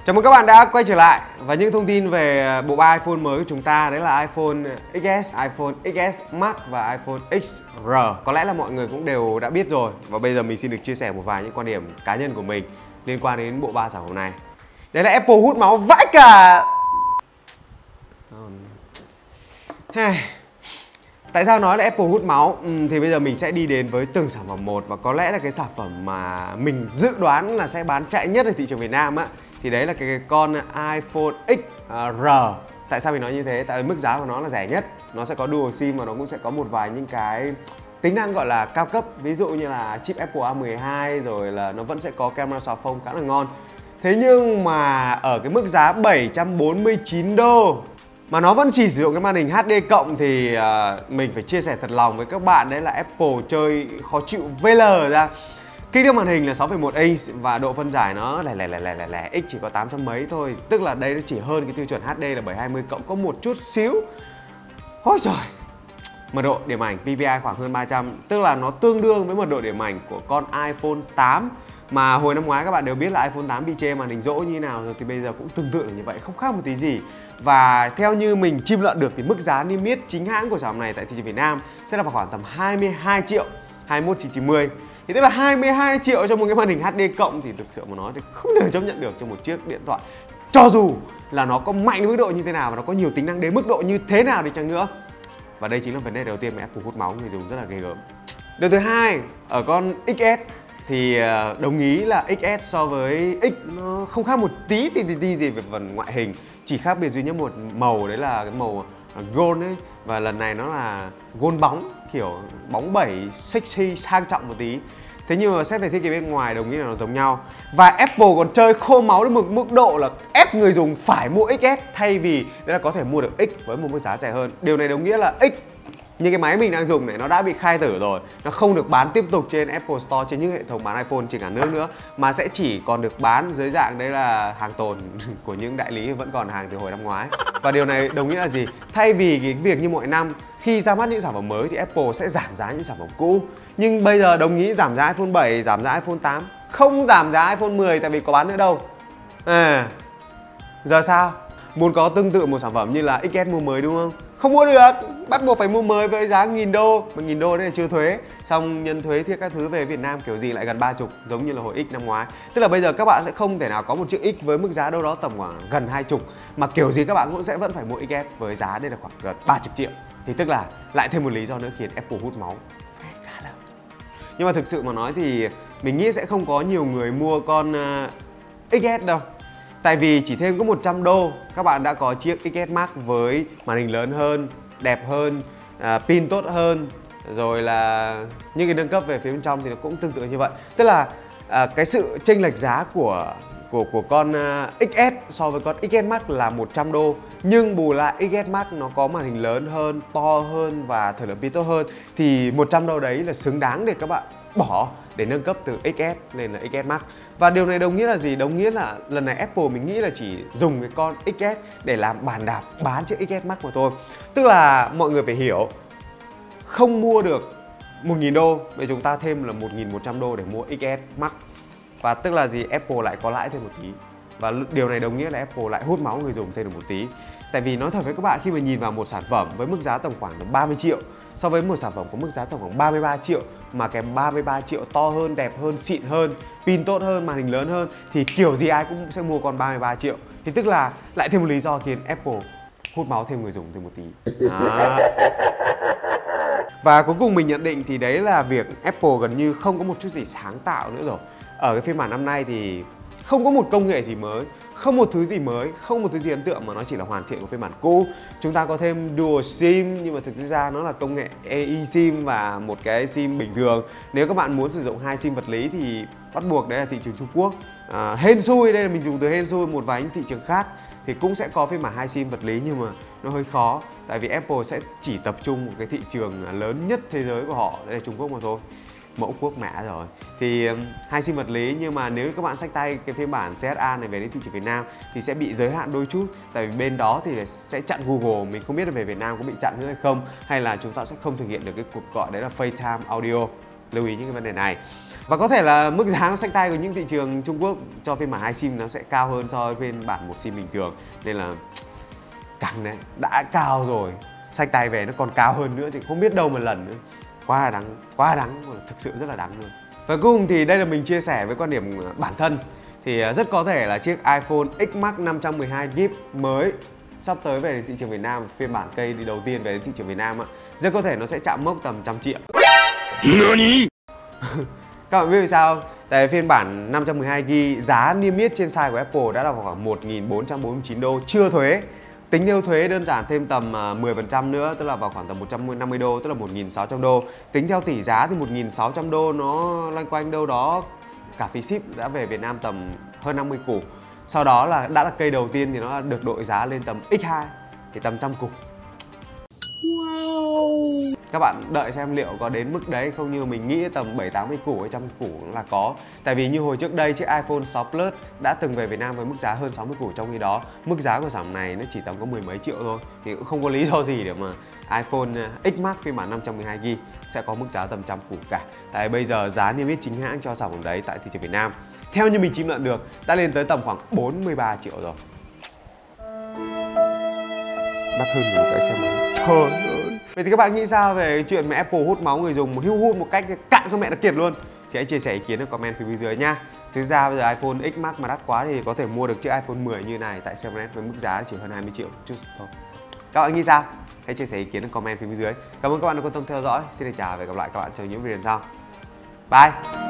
Chào mừng các bạn đã quay trở lại và những thông tin về bộ ba iPhone mới của chúng ta, đấy là iPhone XS, iPhone XS Max và iPhone XR. Có lẽ là mọi người cũng đều đã biết rồi, và bây giờ mình xin được chia sẻ một vài những quan điểm cá nhân của mình liên quan đến bộ ba sản phẩm này. Đấy là Apple hút máu vãi cả. Tại sao nói là Apple hút máu? Thì bây giờ mình sẽ đi đến với từng sản phẩm một, và có lẽ là cái sản phẩm mà mình dự đoán là sẽ bán chạy nhất ở thị trường Việt Nam á, thì đấy là cái con iPhone XR. Tại sao mình nói như thế? Tại vì mức giá của nó là rẻ nhất, nó sẽ có dual sim và nó cũng sẽ có một vài những cái tính năng gọi là cao cấp, ví dụ như là chip Apple A12, rồi là nó vẫn sẽ có camera xóa phông khá là ngon. Thế nhưng mà ở cái mức giá 749 đô mà nó vẫn chỉ sử dụng cái màn hình HD cộng thì mình phải chia sẻ thật lòng với các bạn, đấy là Apple chơi khó chịu VL ra. Kích thước màn hình là 6,1 inch và độ phân giải nó lẻ x chỉ có 800 mấy thôi, tức là đây nó chỉ hơn cái tiêu chuẩn HD là 720 cộng có một chút xíu. Ôi trời. Mật độ điểm ảnh PPI khoảng hơn 300, tức là nó tương đương với mật độ điểm ảnh của con iPhone 8. Mà hồi năm ngoái các bạn đều biết là iPhone 8 bị chê màn hình rỗ như nào rồi, thì bây giờ cũng tương tự là như vậy, không khác một tí gì. Và theo như mình chim lợn được thì mức giá niêm yết chính hãng của sản phẩm này tại thị trường Việt Nam sẽ là vào khoảng tầm 22 triệu, 21.990. Thì tức là 22 triệu cho một cái màn hình HD cộng thì thực sự mà nói thì không thể chấp nhận được cho một chiếc điện thoại. Cho dù là nó có mạnh đến mức độ như thế nào và nó có nhiều tính năng đến mức độ như thế nào đi chăng nữa. Và đây chính là vấn đề đầu tiên mà Apple hút máu người dùng rất là ghê gớm. Điều thứ hai, ở con XS thì đồng ý là XS so với X nó không khác một tí gì về phần ngoại hình, chỉ khác biệt duy nhất một màu, đấy là cái màu gold ấy, và lần này nó là gold bóng, kiểu bóng bẩy sexy sang trọng một tí. Thế nhưng mà xét về thiết kế bên ngoài đồng ý là nó giống nhau. Và Apple còn chơi khô máu đến một mức độ là ép người dùng phải mua XS thay vì đấy là có thể mua được X với một mức giá rẻ hơn. Điều này đồng nghĩa là X như cái máy mình đang dùng này nó đã bị khai tử rồi, nó không được bán tiếp tục trên Apple Store, trên những hệ thống bán iPhone trên cả nước nữa, mà sẽ chỉ còn được bán dưới dạng đấy là hàng tồn của những đại lý vẫn còn hàng từ hồi năm ngoái. Và điều này đồng nghĩa là gì? Thay vì cái việc như mọi năm khi ra mắt những sản phẩm mới thì Apple sẽ giảm giá những sản phẩm cũ, nhưng bây giờ đồng ý giảm giá iPhone 7, giảm giá iPhone 8, không giảm giá iPhone 10 tại vì có bán nữa đâu. Giờ sao? Muốn có tương tự một sản phẩm như là XS mua mới đúng không? Không mua được, bắt buộc phải mua mới với giá 1.000 đô. Mà 1.000 đô đấy là chưa thuế, xong nhân thuế thiết các thứ về Việt Nam kiểu gì lại gần 30, giống như là hồi X năm ngoái. Tức là bây giờ các bạn sẽ không thể nào có một chiếc X với mức giá đâu đó tầm khoảng gần 20, mà kiểu gì các bạn cũng sẽ vẫn phải mua XS với giá đây là khoảng gần 30 triệu. Thì tức là lại thêm một lý do nữa khiến Apple hút máu khá lớn. Nhưng mà thực sự mà nói thì mình nghĩ sẽ không có nhiều người mua con XS đâu. Tại vì chỉ thêm có 100 đô các bạn đã có chiếc XS Max với màn hình lớn hơn, đẹp hơn, pin tốt hơn, rồi là những cái nâng cấp về phía bên trong thì nó cũng tương tự như vậy. Tức là cái sự chênh lệch giá của con XS so với con XS Max là 100 đô, nhưng bù lại XS Max nó có màn hình lớn hơn, to hơn và thời lượng pin tốt hơn, thì 100 đô đấy là xứng đáng để các bạn bỏ để nâng cấp từ XS lên là XS Max. Và điều này đồng nghĩa là gì? Đồng nghĩa là lần này Apple mình nghĩ là chỉ dùng cái con XS để làm bàn đạp bán chiếc XS Max mà thôi. Tức là mọi người phải hiểu, không mua được 1.000 đô, vậy chúng ta thêm là 1.100 đô để mua XS Max. Và tức là gì? Apple lại có lãi thêm một tí. Và điều này đồng nghĩa là Apple lại hút máu người dùng thêm được một tí. Tại vì nói thật với các bạn, khi mà nhìn vào một sản phẩm với mức giá tầm khoảng 30 triệu so với một sản phẩm có mức giá tầm khoảng 33 triệu, mà kèm 33 triệu to hơn, đẹp hơn, xịn hơn, pin tốt hơn, màn hình lớn hơn, thì kiểu gì ai cũng sẽ mua con 33 triệu. Thì tức là lại thêm một lý do khiến Apple hút máu thêm người dùng thêm một tí. Và cuối cùng mình nhận định thì đấy là việc Apple gần như không có một chút gì sáng tạo nữa rồi. Ở cái phiên bản năm nay thì không có một công nghệ gì mới, không một thứ gì mới, không một thứ gì ấn tượng, mà nó chỉ là hoàn thiện của phiên bản cũ. Chúng ta có thêm Dual SIM, nhưng mà thực ra nó là công nghệ eSIM và một cái SIM bình thường. Nếu các bạn muốn sử dụng 2 SIM vật lý thì bắt buộc đấy là thị trường Trung Quốc. Hên xui, đây là mình dùng từ hên xui, một vài những thị trường khác thì cũng sẽ có phiên bản 2 SIM vật lý, nhưng mà nó hơi khó. Tại vì Apple sẽ chỉ tập trung một cái thị trường lớn nhất thế giới của họ, đây là Trung Quốc mà thôi. Mẫu quốc mẹ rồi. Thì 2 SIM vật lý, nhưng mà nếu các bạn xách tay cái phiên bản CSA này về đến thị trường Việt Nam thì sẽ bị giới hạn đôi chút. Tại vì bên đó thì sẽ chặn Google, mình không biết là về Việt Nam có bị chặn nữa hay không, hay là chúng ta sẽ không thực hiện được cái cuộc gọi đấy là FaceTime Audio. Lưu ý những cái vấn đề này. Và có thể là mức giá xách tay của những thị trường Trung Quốc cho phiên bản 2 SIM nó sẽ cao hơn so với phiên bản 1 SIM bình thường. Nên là căng đấy, đã cao rồi, xách tay về nó còn cao hơn nữa thì không biết đâu mà lần nữa. Quá đáng, thực sự rất là đáng luôn. Và cuối cùng thì đây là mình chia sẻ với quan điểm bản thân. Thì rất có thể là chiếc iPhone X Max 512GB mới sắp tới về đến thị trường Việt Nam, phiên bản cây đi đầu tiên về đến thị trường Việt Nam ạ, rất có thể nó sẽ chạm mốc tầm 100 triệu. Các bạn biết vì sao không? Tại phiên bản 512GB giá niêm yết trên site của Apple đã là vào khoảng 1.449 đô chưa thuế. Tính theo thuế đơn giản thêm tầm 10% nữa, tức là vào khoảng tầm 150 đô, tức là 1.600 đô. Tính theo tỷ giá thì 1.600 đô nó loanh quanh đâu đó, cả phí ship đã về Việt Nam tầm hơn 50 củ. Sau đó là đã là cây đầu tiên thì nó được đội giá lên tầm X2 thì tầm 100 củ. Wow. Các bạn đợi xem liệu có đến mức đấy không, như mình nghĩ tầm 70-80 củ hay 100 củ là có. Tại vì như hồi trước đây chiếc iPhone 6 Plus đã từng về Việt Nam với mức giá hơn 60 củ, trong khi đó mức giá của sản phẩm này nó chỉ tầm có mười mấy triệu thôi. Thì cũng không có lý do gì để mà iPhone X Max phiên bản 512GB sẽ có mức giá tầm 100 củ cả. Tại bây giờ giá niêm yết chính hãng cho sản phẩm đấy tại thị trường Việt Nam, theo như mình chim lợn được, đã lên tới tầm khoảng 43 triệu rồi. Đắt hơn nhiều cái xe máy. Trời ơi. Vậy thì các bạn nghĩ sao về chuyện mà Apple hút máu người dùng, hút một cách cạn con mẹ nó kiệt luôn? Thì hãy chia sẻ ý kiến ở comment phía bên dưới nha. Thực ra bây giờ iPhone X Max mà đắt quá thì có thể mua được chiếc iPhone 10 như này tại 7S với mức giá chỉ hơn 20 triệu chút thôi. Các bạn nghĩ sao? Hãy chia sẻ ý kiến ở comment phía bên dưới. Cảm ơn các bạn đã quan tâm theo dõi. Xin chào và hẹn gặp lại các bạn trong những video sau. Bye.